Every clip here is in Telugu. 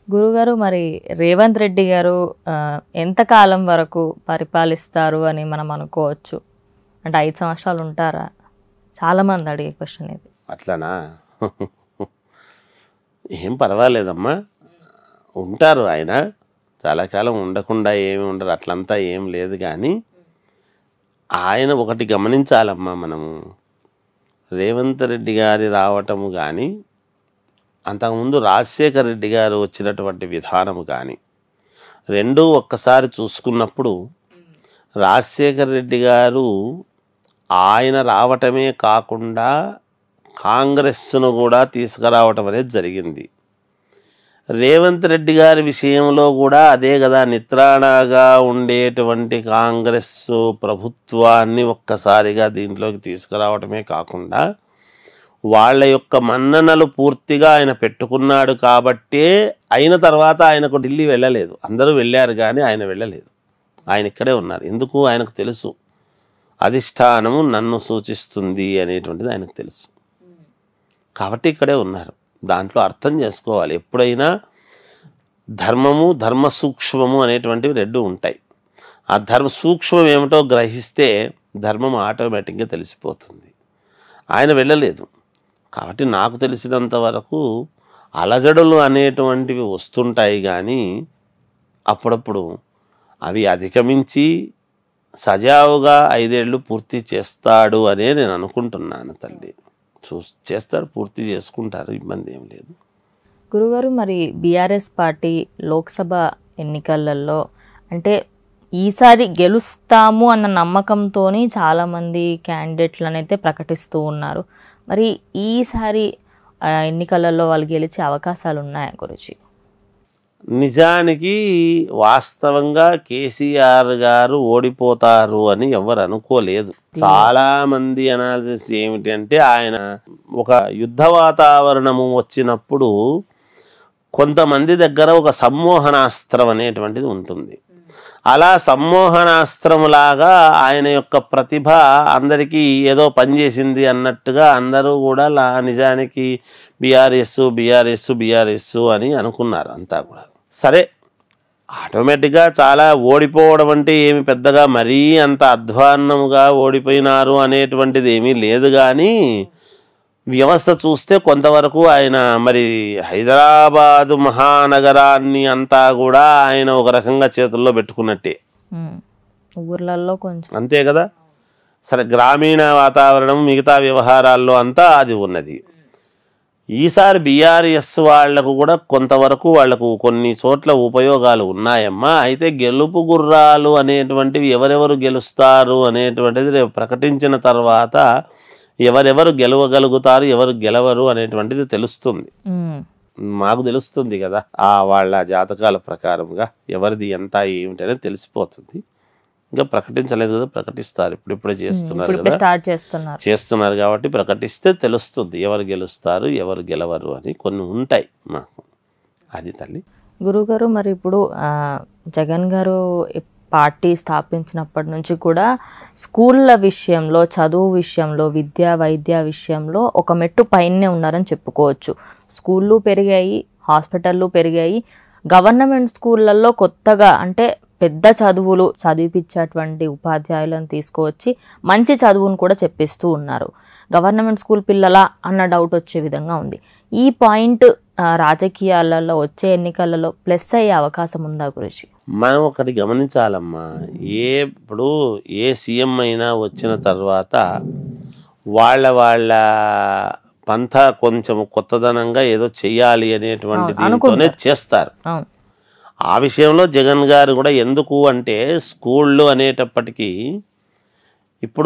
గురుగారు మరి రేవంత్ రెడ్డి గారు ఎంతకాలం వరకు పరిపాలిస్తారు అని మనం అనుకోవచ్చు? అంటే 5 సంవత్సరాలు ఉంటారా? చాలామంది అడిగే క్వశ్చన్ ఇది. అట్లానా? ఏం పర్వాలేదమ్మా, ఉంటారు ఆయన. చాలా కాలం ఉండకుండా ఏమి ఉండరు, అట్లంతా ఏం లేదు. కానీ ఆయన ఒకటి గమనించాలమ్మా మనము, రేవంత్ రెడ్డి గారి రావటము కానీ అంతకుముందు రాజశేఖర్ రెడ్డి గారు వచ్చినటువంటి విధానము కానీ రెండూ ఒక్కసారి చూసుకున్నప్పుడు రాజశేఖర్ రెడ్డి గారు ఆయన రావటమే కాకుండా కాంగ్రెస్ను కూడా తీసుకురావటం అనేది జరిగింది. రేవంత్ రెడ్డి గారి విషయంలో కూడా అదే కదా, నిత్రాణగా ఉండేటువంటి కాంగ్రెస్ ప్రభుత్వాన్ని ఒక్కసారిగా దీంట్లోకి తీసుకురావటమే కాకుండా వాళ్ళ యొక్క మన్ననలు పూర్తిగా ఆయన పెట్టుకున్నాడు. కాబట్టే అయిన తర్వాత ఆయనకు ఢిల్లీ వెళ్ళలేదు. అందరూ వెళ్ళారు కానీ ఆయన వెళ్ళలేదు, ఆయన ఇక్కడే ఉన్నారు. ఎందుకు? ఆయనకు తెలుసు అధిష్టానము నన్ను సూచిస్తుంది అనేటువంటిది ఆయనకు తెలుసు, కాబట్టి ఇక్కడే ఉన్నారు. దాంట్లో అర్థం చేసుకోవాలి, ఎప్పుడైనా ధర్మము ధర్మ సూక్ష్మము అనేటువంటివి రెండు ఉంటాయి. ఆ ధర్మ సూక్ష్మం ఏమిటో గ్రహిస్తే ధర్మం ఆటోమేటిక్గా తెలిసిపోతుంది. ఆయన వెళ్ళలేదు కాబట్టి నాకు తెలిసినంత వరకు అలజడులు అనేటువంటివి వస్తుంటాయి కానీ అప్పుడప్పుడు అవి అధిగమించి సజావుగా 5 ఏళ్ళు పూర్తి చేస్తాడు అనే నేను అనుకుంటున్నాను. తల్లి చేస్తాడు, పూర్తి చేసుకుంటారు, ఇబ్బంది ఏం లేదు. గురుగారు మరి బీఆర్ఎస్ పార్టీ లోక్సభ ఎన్నికలలో అంటే ఈసారి గెలుస్తాము అన్న నమ్మకంతో చాలామంది క్యాండిడేట్లను అయితే ప్రకటిస్తూ ఉన్నారు. మరి ఈసారి ఎన్నికలలో వాళ్ళు గెలిచే అవకాశాలు ఉన్నాయా గురుజీ? నిజానికి వాస్తవంగా కేసీఆర్ గారు ఓడిపోతారు అని ఎవరు అనుకోలేదు. చాలా మంది అనాలిసిస్ ఏమిటి అంటే, ఆయన ఒక యుద్ధ వాతావరణము వచ్చినప్పుడు కొంతమంది దగ్గర ఒక సమ్మోహనాస్త్రం అనేటువంటిది ఉంటుంది. అలా సమ్మోహనాస్త్రములాగా ఆయన యొక్క ప్రతిభ అందరికీ ఏదో పనిచేసింది అన్నట్టుగా అందరూ కూడా నిజానికి బీఆర్ఎస్ బీఆర్ఎస్ బీఆర్ఎస్ అని అనుకున్నారు అంతా కూడా. సరే, ఆటోమేటిక్గా చాలా ఓడిపోవడం అంటే ఏమి పెద్దగా మరీ అంత అధ్వాన్నముగా ఓడిపోయినారు అనేటువంటిది ఏమీ లేదు. కానీ వ్యవస్థ చూస్తే కొంతవరకు ఆయన మరి హైదరాబాదు మహానగరాన్ని అంతా కూడా ఆయన ఒక రకంగా చేతుల్లో పెట్టుకున్నట్టే, ఊర్లలో కొంచెం అంతే కదా. సరే, గ్రామీణ వాతావరణం మిగతా వ్యవహారాల్లో అంతా అది ఉన్నది. ఈసారి బీఆర్ఎస్ వాళ్లకు కూడా కొంతవరకు వాళ్లకు కొన్ని చోట్ల ఉపయోగాలు ఉన్నాయమ్మా. అయితే గెలుపు గుర్రాలు అనేటువంటివి ఎవరెవరు గెలుస్తారు అనేటువంటిది రేపు ప్రకటించిన తర్వాత ఎవరెవరు గెలవగలుగుతారు ఎవరు గెలవరు అనేటువంటిది తెలుస్తుంది. మాకు తెలుస్తుంది కదా, వాళ్ళ జాతకాల ప్రకారంగా ఎవరిది ఎంత ఏమిటనేది తెలిసిపోతుంది. ఇంకా ప్రకటించలేదు కదా, ప్రకటిస్తారు, ఇప్పుడిప్పుడే చేస్తున్నారు కదా, చేస్తున్నారు కాబట్టి ప్రకటిస్తే తెలుస్తుంది ఎవరు గెలుస్తారు ఎవరు గెలవరు అని కొన్ని ఉంటాయి మాకు. అది తల్లి. గురుగారు మరి ఇప్పుడు జగన్ గారు పార్టీ స్థాపించినప్పటి నుంచి కూడా స్కూళ్ళ విషయంలో, చదువు విషయంలో, విద్య వైద్య విషయంలో ఒక మెట్టు పైనే ఉన్నారని చెప్పుకోవచ్చు. స్కూళ్ళు పెరిగాయి, హాస్పిటళ్ళు పెరిగాయి. గవర్నమెంట్ స్కూళ్ళల్లో కొత్తగా అంటే పెద్ద చదువులు చదివిపించేటువంటి ఉపాధ్యాయులను తీసుకువచ్చి మంచి చదువును కూడా చెప్పిస్తూ ఉన్నారు. గవర్నమెంట్ స్కూల్ పిల్లల అన్న డౌట్ వచ్చే విధంగా ఉంది. ఈ పాయింట్ రాజకీయాలలో వచ్చే ఎన్నికలలో ప్లస్ అయ్యే అవకాశం ఉందా గురుజీ? మనం ఒకటి గమనించాలమ్మా, ఇప్పుడు ఏ సీఎం అయినా వచ్చిన తర్వాత వాళ్ళ పంథా కొంచెం కొత్తదనంగా ఏదో చెయ్యాలి అనేటువంటి దీంతోనే చేస్తారు. ఆ విషయంలో జగన్ గారు కూడా ఎందుకు అంటే, స్కూళ్ళు అనేటప్పటికీ ఇప్పుడు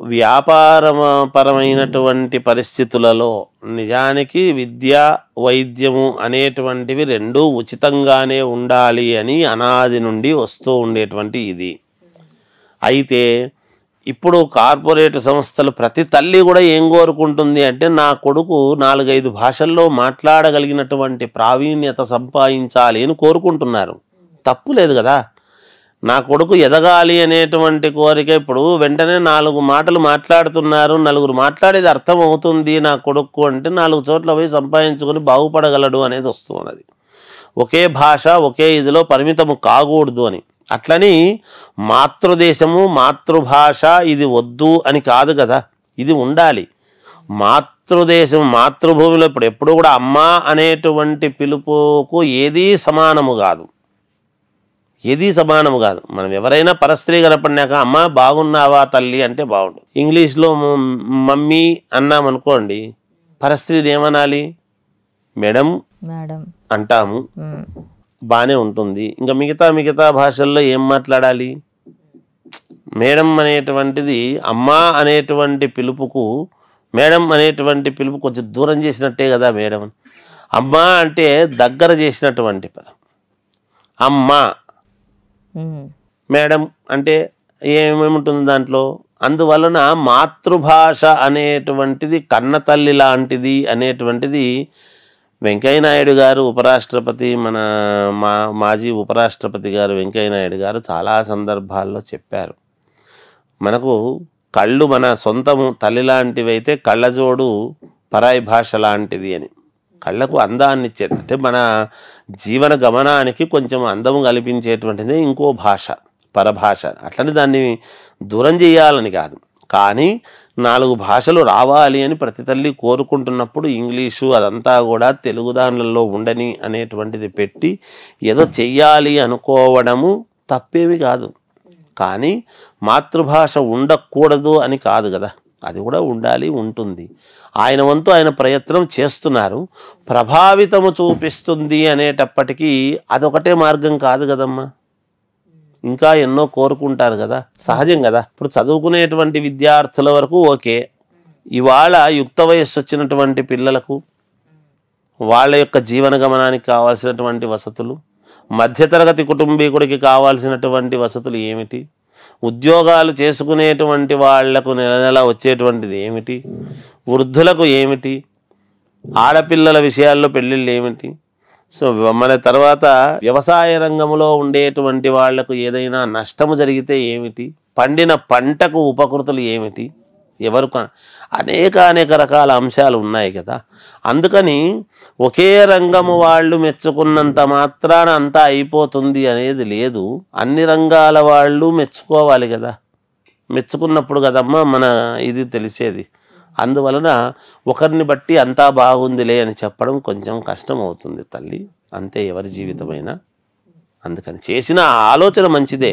వ్యాపారపరమైనటువంటి పరిస్థితులలో నిజానికి విద్య వైద్యము అనేటువంటివి రెండూ ఉచితంగానే ఉండాలి అని అనాది నుండి వస్తూ ఉండేటువంటి ఇది. అయితే ఇప్పుడు కార్పొరేట్ సంస్థలు ప్రతి తల్లి కూడా ఏం కోరుకుంటుంది అంటే, నా కొడుకు 4-5 భాషల్లో మాట్లాడగలిగినటువంటి ప్రావీణ్యత సంపాదించాలి అని కోరుకుంటున్నారు. తప్పు లేదు కదా, నా కొడుకు ఎదగాలి అనేటువంటి కోరిక. ఇప్పుడు వెంటనే 4 మాటలు మాట్లాడుతున్నారు, 4 మాట్లాడేది అర్థం అవుతుంది నా కొడుకు అంటే 4 చోట్ల పోయి సంపాదించుకొని బాగుపడగలడు అనేది వస్తున్నది. ఒకే భాష ఒకే ఇదిలో పరిమితము కాకూడదు అని. అట్లని మాతృదేశము మాతృభాష ఇది వద్దు అని కాదు కదా, ఇది ఉండాలి. మాతృదేశం మాతృభూమిలో ఇప్పుడు ఎప్పుడు కూడా అమ్మ అనేటువంటి పిలుపుకు ఏదీ సమానము కాదు, ఏదీ సమానము కాదు. మనం ఎవరైనా పరస్త్రీ కనపడినాక అమ్మ బాగున్నావా తల్లి అంటే బాగుండు. ఇంగ్లీష్లో మమ్మీ అన్నామనుకోండి, పరస్త్రీని ఏమనాలి? మేడం అంటాము, బాగానే ఉంటుంది. ఇంకా మిగతా భాషల్లో ఏం మాట్లాడాలి? మేడం అనేటువంటిది అమ్మ అనేటువంటి పిలుపుకు, మేడం అనేటువంటి పిలుపు కొంచెం దూరం చేసినట్టే కదా మేడం. అమ్మ అంటే దగ్గర చేసినటువంటి పదం అమ్మ. మేడం అంటే ఏమేముంటుంది దాంట్లో? అందువలన మాతృభాష అనేటువంటిది కన్న తల్లి లాంటిది అనేటువంటిది వెంకయ్యనాయుడు గారు ఉపరాష్ట్రపతి, మాజీ ఉపరాష్ట్రపతి గారు వెంకయ్యనాయుడు గారు చాలా సందర్భాల్లో చెప్పారు. మనకు కళ్ళు మన సొంతము తల్లి లాంటివి అయితే కళ్ళజోడు పరాయి భాష లాంటిది అని. కళ్ళకు అందాన్ని ఇచ్చేది అంటే మన జీవన గమనానికి కొంచెం అందము కల్పించేటువంటిది ఇంకో భాష, పరభాష. అట్లని దాన్ని దూరం చేయాలని కాదు, కానీ 4 భాషలు రావాలి అని ప్రతి తల్లి కోరుకుంటున్నప్పుడు ఇంగ్లీషు అదంతా కూడా తెలుగు దానిలో ఉండని అనేటువంటిది పెట్టి ఏదో చెయ్యాలి అనుకోవడము తప్పేమి కాదు. కానీ మాతృభాష ఉండకూడదు అని కాదు కదా, అది కూడా ఉండాలి, ఉంటుంది. ఆయన వంతు ఆయన ప్రయత్నం చేస్తున్నారు. ప్రభావితము చూపిస్తుంది అనేటప్పటికీ అదొకటే మార్గం కాదు కదమ్మా, ఇంకా ఎన్నో కోరుకుంటారు కదా, సహజం కదా. ఇప్పుడు చదువుకునేటువంటి విద్యార్థుల వరకు ఓకే, ఇవాళ యుక్త వయస్సు వచ్చినటువంటి పిల్లలకు వాళ్ళ యొక్క జీవన గమనానికి కావాల్సినటువంటి వసతులు, మధ్యతరగతి కుటుంబీకుడికి కావాల్సినటువంటి వసతులు ఏమిటి, ఉద్యోగాలు చేసుకునేటువంటి వాళ్లకు నెల నెల వచ్చేటువంటిది ఏమిటి, వృద్ధులకు ఏమిటి, ఆడపిల్లల విషయాల్లో పెళ్ళిళ్ళు ఏమిటి, సో మన తర్వాత వ్యవసాయ రంగంలో ఉండేటువంటి వాళ్లకు ఏదైనా నష్టము జరిగితే ఏమిటి, పండిన పంటకు ఉపకృతులు ఏమిటి, ఎవరు అనేక రకాల అంశాలు ఉన్నాయి కదా. అందుకని ఒకే రంగము వాళ్ళు మెచ్చుకున్నంత మాత్రాన అంతా అయిపోతుంది అనేది లేదు. అన్ని రంగాల వాళ్ళు మెచ్చుకోవాలి కదా, మెచ్చుకున్నప్పుడు కదమ్మా మన ఇది తెలిసేది. అందువలన ఒకరిని బట్టి అంతా బాగుందిలే అని చెప్పడం కొంచెం కష్టం అవుతుంది తల్లి, అంతే ఎవరి జీవితమైనా. అందుకని చేసిన ఆలోచన మంచిదే,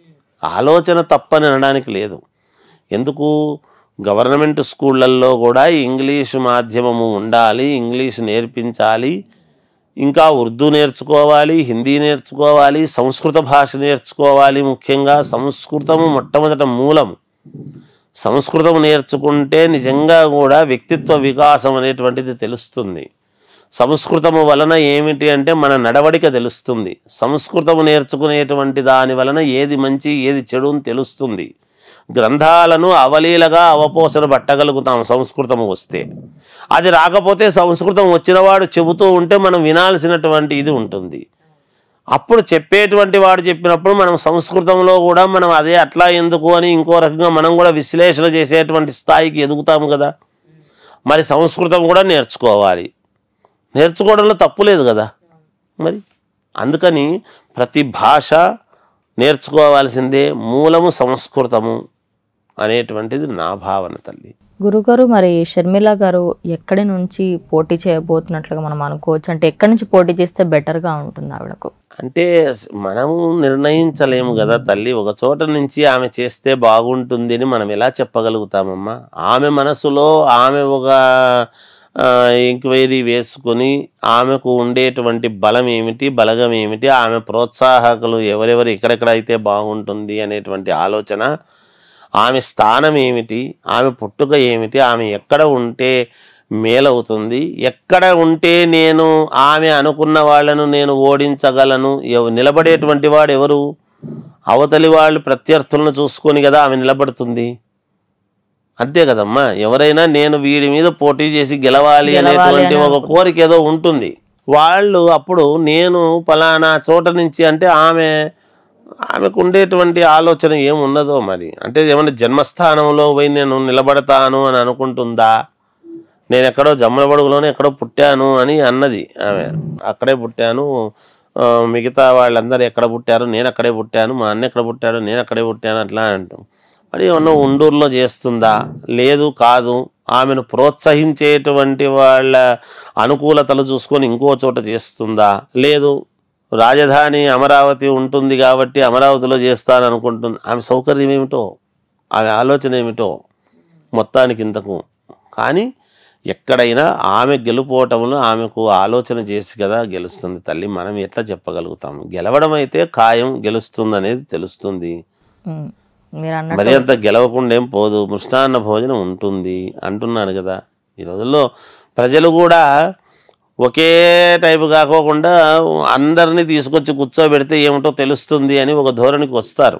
ఆలోచన తప్పని అనడానికి లేదు. ఎందుకు గవర్నమెంట్ స్కూళ్ళల్లో కూడా ఇంగ్లీషు మాధ్యమము ఉండాలి, ఇంగ్లీషు నేర్పించాలి, ఇంకా ఉర్దూ నేర్చుకోవాలి, హిందీ నేర్చుకోవాలి, సంస్కృత భాష నేర్చుకోవాలి. ముఖ్యంగా సంస్కృతము మొట్టమొదట మూలము. సంస్కృతం నేర్చుకుంటే నిజంగా కూడా వ్యక్తిత్వ వికాసం అనేటువంటిది తెలుస్తుంది. సంస్కృతము వలన ఏమిటి అంటే మన నడవడిక తెలుస్తుంది. సంస్కృతము నేర్చుకునేటువంటి దాని వలన ఏది మంచి ఏది చెడు అని తెలుస్తుంది. గ్రంథాలను అవలీలగా అవపోసన పట్టగలుగుతాం సంస్కృతము వస్తే. అది రాకపోతే సంస్కృతం వచ్చినవాడు చెబుతూ ఉంటే మనం వినాల్సినటువంటి ఇది ఉంటుంది. అప్పుడు చెప్పేటువంటి వాడు చెప్పినప్పుడు మనం సంస్కృతంలో కూడా మనం అదే అట్లా ఎందుకు అని ఇంకో రకంగా మనం కూడా విశ్లేషణ చేసేటువంటి స్థాయికి ఎదుగుతాము కదా. మరి సంస్కృతం కూడా నేర్చుకోవాలి, నేర్చుకోవడంలో తప్పు లేదు కదా మరి. అందుకని ప్రతి భాష నేర్చుకోవాల్సిందే, మూలము సంస్కృతము అనేటువంటిది నా భావన తల్లి. గురుగారు, మరి షర్మిల గారు ఎక్కడి నుంచి పోటీ చేయబోతున్నట్లుగా మనం అనుకోవచ్చు? అంటే ఎక్కడి నుంచి పోటీ చేస్తే బెటర్గా ఉంటుంది ఆవిడకు? అంటే మనము నిర్ణయించలేము కదా తల్లి. ఒక చోట నుంచి ఆమె చేస్తే బాగుంటుంది అని మనం ఎలా చెప్పగలుగుతామమ్మా? ఆమె మనసులో ఆమె ఒక ఎంక్వైరీ వేసుకుని ఆమెకు ఉండేటువంటి బలం ఏమిటి, బలగం ఏమిటి, ఆమె ప్రోత్సాహకులు ఎవరెవరు, ఎక్కడెక్కడైతే బాగుంటుంది అనేటువంటి ఆలోచన, ఆమె స్థానం ఏమిటి, ఆమె పుట్టుక ఏమిటి, ఆమె ఎక్కడ ఉంటే మేలవుతుంది, ఎక్కడ ఉంటే నేను ఆమె అనుకున్న వాళ్ళను నేను ఓడించగలను, నిలబడేటువంటి వాడు ఎవరు, అవతలి వాళ్ళు ప్రత్యర్థులను చూసుకొని కదా ఆమె నిలబడుతుంది. అంతే కదమ్మా. ఎవరైనా నేను వీడి మీద పోటీ చేసి గెలవాలి అనేటువంటి ఒక కోరిక ఏదో ఉంటుంది. వాళ్ళు అప్పుడు నేను ఫలానా చోట నుంచి అంటే ఆమెకు ఉండేటువంటి ఆలోచన ఏమున్నదో మరి. అంటే ఏమన్నా జన్మస్థానంలో పోయి నేను నిలబడతాను అని అనుకుంటుందా, నేను ఎక్కడో జమ్మలమడుగులోనే ఎక్కడో పుట్టాను అని అన్నది ఆమె. అక్కడే పుట్టాను, మిగతా వాళ్ళందరూ ఎక్కడ పుట్టారు, నేను అక్కడే పుట్టాను, మా అన్న ఎక్కడ పుట్టాడు, నేను అక్కడే పుట్టాను అట్లా అంటాం. మరి ఏమన్నా ఉండూరులో చేస్తుందా? లేదు, కాదు. ఆమెను ప్రోత్సహించేటువంటి వాళ్ళ అనుకూలతలు చూసుకొని ఇంకో చోట చేస్తుందా? లేదు, రాజధాని అమరావతి ఉంటుంది కాబట్టి అమరావతిలో చేస్తాను అనుకుంటుంది. ఆమె సౌకర్యం ఏమిటో, ఆమె ఆలోచన ఏమిటో మొత్తానికి ఇంతకు. కానీ ఎక్కడైనా ఆమె గెలుపోవటంలో ఆమెకు ఆలోచన చేసి కదా గెలుస్తుంది తల్లి. మనం ఎట్లా చెప్పగలుగుతాము? గెలవడం అయితే ఖాయం, గెలుస్తుంది అనేది తెలుస్తుంది. మరి అంత గెలవకుండా ఏం పోదు, మృష్టాన్న భోజనం ఉంటుంది అంటున్నాను కదా. ఈ రోజుల్లో ప్రజలు కూడా ఒకే టైపు కాకోకుండా అందరినీ తీసుకొచ్చి కూర్చోబెడితే ఏమిటో తెలుస్తుంది అని ఒక ధోరణికి వస్తారు,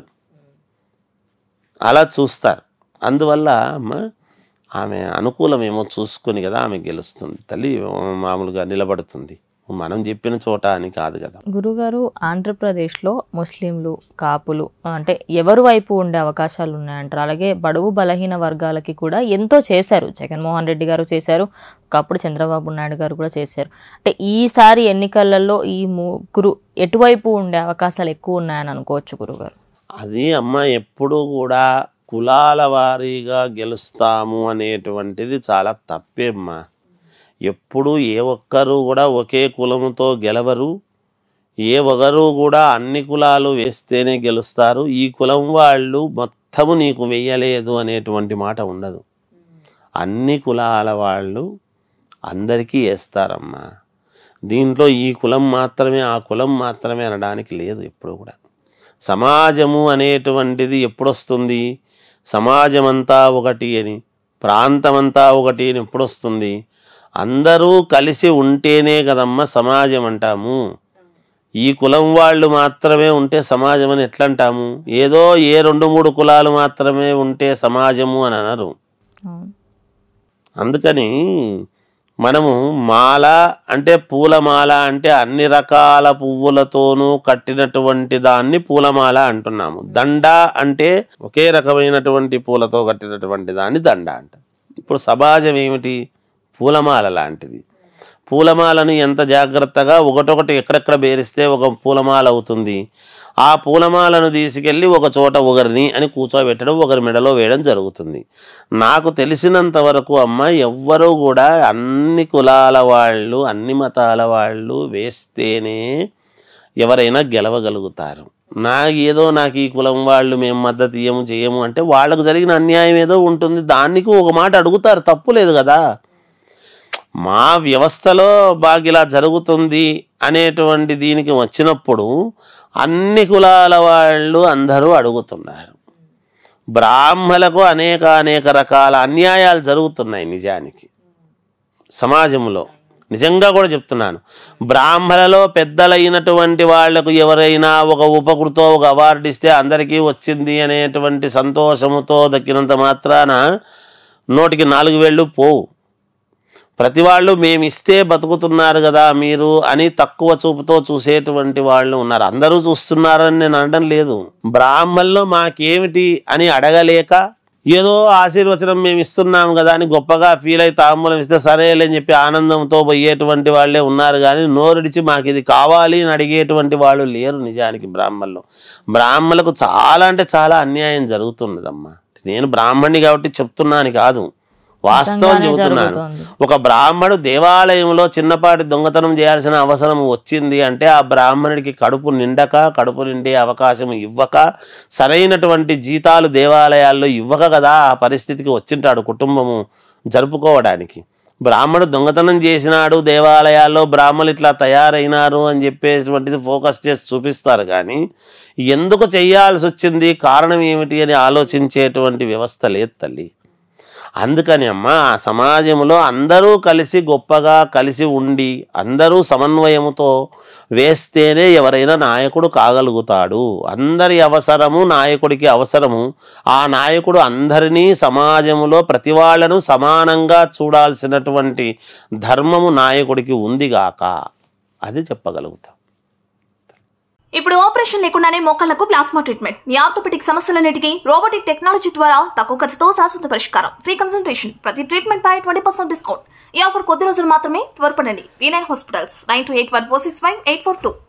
అలా చూస్తారు. అందువల్ల ఆమె అనుకూలమేమో చూసుకొని కదా ఆమె గెలుస్తుంది తల్లి, మామూలుగా నిలబడుతుంది. మనం చెప్పిన చోట అని కాదు కదా. గురుగారు, ఆంధ్రప్రదేశ్లో ముస్లింలు, కాపులు అంటే ఎవరి వైపు ఉండే అవకాశాలు ఉన్నాయంటారు? అలాగే బడుగు బలహీన వర్గాలకి కూడా ఎంతో చేశారు. జగన్మోహన్ రెడ్డి గారు చేశారు, ఒకప్పుడు చంద్రబాబు నాయుడు గారు కూడా చేశారు. అంటే ఈసారి ఎన్నికలలో ఈ ముగ్గురు ఎటువైపు ఉండే అవకాశాలు ఎక్కువ ఉన్నాయని అనుకోవచ్చు గురుగారు? అది అమ్మ, ఎప్పుడు కూడా కులాల వారీగా గెలుస్తాము అనేటువంటిది చాలా తప్పేమ్మా. ఎప్పుడు ఏ ఒక్కరు కూడా ఒకే కులముతో గెలవరు. ఏ ఒకరు కూడా అన్ని కులాలు వేస్తేనే గెలుస్తారు. ఈ కులం వాళ్ళు మొత్తము నీకు వెయ్యలేదు అనేటువంటి మాట ఉండదు. అన్ని కులాల వాళ్ళు అందరికీ వేస్తారమ్మా. దీంట్లో ఈ కులం మాత్రమే, ఆ కులం మాత్రమే అనడానికి లేదు ఎప్పుడు కూడా. సమాజము అనేటువంటిది ఎప్పుడొస్తుంది? సమాజమంతా ఒకటి అని, ప్రాంతమంతా ఒకటి అని ఎప్పుడొస్తుంది? అందరూ కలిసి ఉంటేనే కదమ్మా సమాజం అంటాము. ఈ కులం వాళ్ళు మాత్రమే ఉంటే సమాజం అని ఎట్లా అంటాము? ఏదో ఏ 2-3 కులాలు మాత్రమే ఉంటే సమాజము అని అనరు. అందుకని మనము మాల అంటే పూలమాల అంటే అన్ని రకాల పువ్వులతోనూ కట్టినటువంటి దాన్ని పూలమాల అంటున్నాము. దండ అంటే ఒకే రకమైనటువంటి పూలతో కట్టినటువంటి దాన్ని దండ అంట. ఇప్పుడు సమాజం ఏమిటి? పూలమాల లాంటిది. పూలమాలను ఎంత జాగ్రత్తగా ఒకటొకటి ఎక్కడెక్కడ బేరిస్తే ఒక పూలమాల అవుతుంది. ఆ పూలమాలను తీసుకెళ్ళి ఒక చోట ఒకరిని అని కూర్చోబెట్టడం, ఒకరి మెడలో వేయడం జరుగుతుంది. నాకు తెలిసినంత వరకు అమ్మ, ఎవ్వరూ కూడా అన్ని కులాల వాళ్ళు, అన్ని మతాల వాళ్ళు వేస్తేనే ఎవరైనా గెలవగలుగుతారు. నాకు ఈ కులం వాళ్ళు మేము మద్దతు చేయము అంటే వాళ్ళకు జరిగిన అన్యాయం ఏదో ఉంటుంది. దానికి ఒక మాట అడుగుతారు, తప్పు లేదు కదా. మా వ్యవస్థలో బాగా ఇలా జరుగుతుంది అనేటువంటి దీనికి వచ్చినప్పుడు అన్ని కులాల వాళ్ళు అందరూ అడుగుతున్నారు. బ్రాహ్మలకు అనేక రకాల అన్యాయాలు జరుగుతున్నాయి నిజానికి సమాజంలో. నిజంగా కూడా చెప్తున్నాను, బ్రాహ్మణలో పెద్దలైనటువంటి వాళ్లకు ఎవరైనా ఒక ఉపకృతో ఒక అవార్డు ఇస్తే అందరికీ వచ్చింది అనేటువంటి సంతోషముతో దక్కినంత మాత్రాన నోటికి 4 వేళ్ళు పోవు. ప్రతి వాళ్ళు మేమిస్తే బతుకుతున్నారు కదా మీరు అని తక్కువ చూపుతో చూసేటువంటి వాళ్ళు ఉన్నారు. అందరూ చూస్తున్నారని నేను అనడం లేదు. బ్రాహ్మణుల్లో మాకేమిటి అని అడగలేక ఏదో ఆశీర్వచనం మేము ఇస్తున్నాం కదా అని గొప్పగా ఫీల్ అయి తాంబూలం ఇస్తే సరేలేని చెప్పి ఆనందంతో పోయేటువంటి వాళ్ళే ఉన్నారు. కానీ నోరుడిచి మాకు ఇది కావాలి అని అడిగేటువంటి వాళ్ళు లేరు నిజానికి బ్రాహ్మణులకు చాలా అంటే చాలా అన్యాయం జరుగుతున్నదమ్మా. నేను బ్రాహ్మణ్ణి కాబట్టి చెప్తున్నాను కాదు, వాస్తవం చెబుతున్నాను. ఒక బ్రాహ్మడు దేవాలయంలో చిన్నపాటి దొంగతనం చేయాల్సిన అవసరం వచ్చింది అంటే ఆ బ్రాహ్మణుడికి కడుపు నిండే అవకాశం ఇవ్వక, సరైనటువంటి జీతాలు దేవాలయాల్లో ఇవ్వక కదా ఆ పరిస్థితికి వచ్చింటాడు కుటుంబము జరుపుకోవడానికి. బ్రాహ్మడు దొంగతనం చేసినాడు, దేవాలయాల్లో బ్రాహ్మణులు ఇట్లా తయారైనారు అని చెప్పేటువంటిది ఫోకస్ చేసి చూపిస్తారు. కానీ ఎందుకు చేయాల్సి వచ్చింది, కారణం ఏమిటి అని ఆలోచించేటువంటి వ్యవస్థ లేదు తల్లి. అందుకని అమ్మ, ఆ సమాజంలో అందరూ కలిసి గొప్పగా కలిసి ఉండి అందరూ సమన్వయముతో వేస్తేనే ఎవరైనా నాయకుడు కాగలుగుతాడు. అందరి అవసరము నాయకుడికి అవసరము. ఆ నాయకుడు అందరినీ సమాజంలో ప్రతి వాళ్ళను సమానంగా చూడాల్సినటువంటి ధర్మము నాయకుడికి ఉందిగాక, అది చెప్పగలుగుతాం. ఇప్పుడు ఆపరేషన్ లేకుండానే మోకాళ్లకు ప్లాస్మా ట్రీట్మెంట్. మీ ఆర్థోపెటిక్ సమస్యలన్నిటికీ రోబోటిక్ టెక్నాలజీ ద్వారా తక్కువ ఖర్చుతో శాశ్వత పరిష్కారం. Free consultation. ప్రతి ట్రీట్మెంట్ పై 20% డిస్కౌంట్. ఈ ఆఫర్ కొద్ది రోజులు మాత్రమే. త్వరపడండి. V9 hospitals 9281465842.